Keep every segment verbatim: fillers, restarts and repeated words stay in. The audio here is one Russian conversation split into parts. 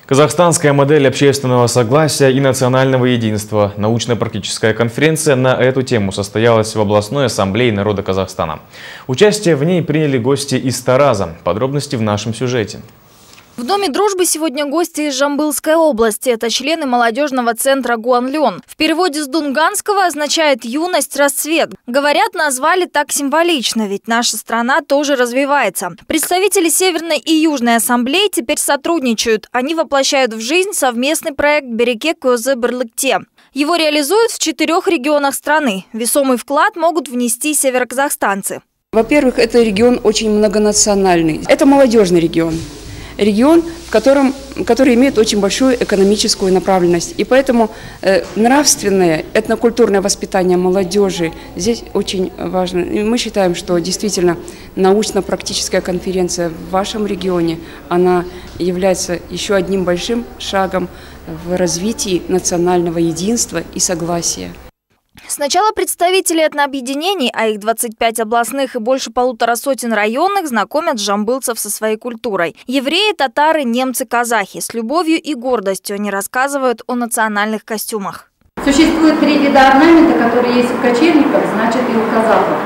Казахстанская модель общественного согласия и национального единства. Научно-практическая конференция на эту тему состоялась в областной ассамблее народа Казахстана. Участие в ней приняли гости из Тараза. Подробности в нашем сюжете. В Доме дружбы сегодня гости из Жамбылской области. Это члены молодежного центра Гуанлён. В переводе с дунганского означает «юность, расцвет». Говорят, назвали так символично, ведь наша страна тоже развивается. Представители Северной и Южной ассамблеи теперь сотрудничают. Они воплощают в жизнь совместный проект «Береке Көзі Бірлікте». Его реализуют в четырех регионах страны. Весомый вклад могут внести североказахстанцы. Во-первых, это регион очень многонациональный. Это молодежный регион. Регион, в котором, который имеет очень большую экономическую направленность. И поэтому э, нравственное, этнокультурное воспитание молодежи здесь очень важно. И мы считаем, что действительно научно-практическая конференция в вашем регионе, она является еще одним большим шагом в развитии национального единства и согласия. Сначала представители этнообъединений, а их двадцать пять областных и больше полутора сотен районных, знакомят жамбылцев со своей культурой. Евреи, татары, немцы, казахи. С любовью и гордостью они рассказывают о национальных костюмах. Существует три вида орнамента, которые есть у кочевников, значит и у казахов.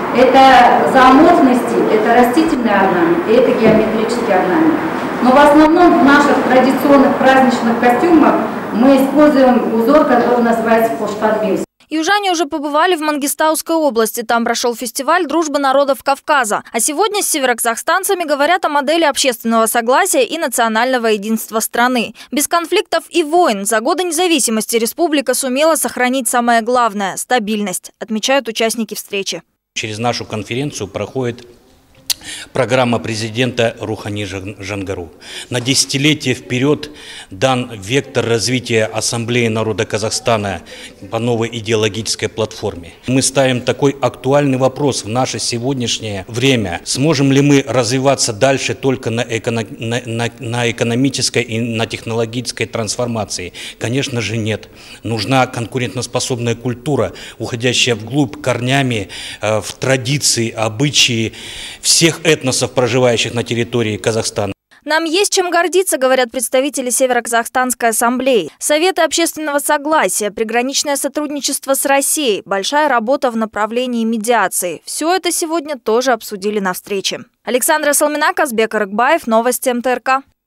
Это зооморфности, это растительный орнамент и это геометрический орнамент. Но в основном в наших традиционных праздничных костюмах мы используем узор, который называется хоштадбим. Южане уже побывали в Мангистауской области. Там прошел фестиваль «Дружба народов Кавказа». А сегодня с североказахстанцами говорят о модели общественного согласия и национального единства страны. Без конфликтов и войн за годы независимости республика сумела сохранить самое главное – стабильность, отмечают участники встречи. Через нашу конференцию проходит программа президента Рухани Жангару. На десятилетие вперед дан вектор развития Ассамблеи народа Казахстана по новой идеологической платформе. Мы ставим такой актуальный вопрос в наше сегодняшнее время. Сможем ли мы развиваться дальше только на, эко на, на, на экономической и на технологической трансформации? Конечно же нет. Нужна конкурентоспособная культура, уходящая вглубь корнями э, в традиции, обычаи всех этносов, проживающих на территории Казахстана. Нам есть чем гордиться, говорят представители Североказахстанской ассамблеи. Советы общественного согласия, приграничное сотрудничество с Россией, большая работа в направлении медиации. Все это сегодня тоже обсудили на встрече. Александра Салмина, Казбек Арыкбаев, новости эм тэ эр ка.